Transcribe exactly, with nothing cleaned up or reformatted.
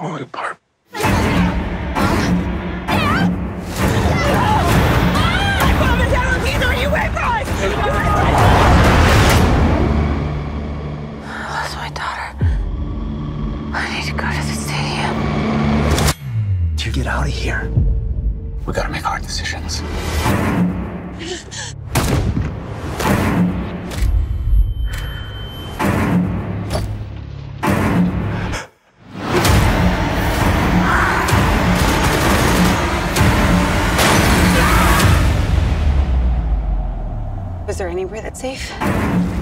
falling apart. I lost my daughter. I need to go to the stadium. Do you get out of here? We gotta make hard decisions. Is there anywhere that's safe?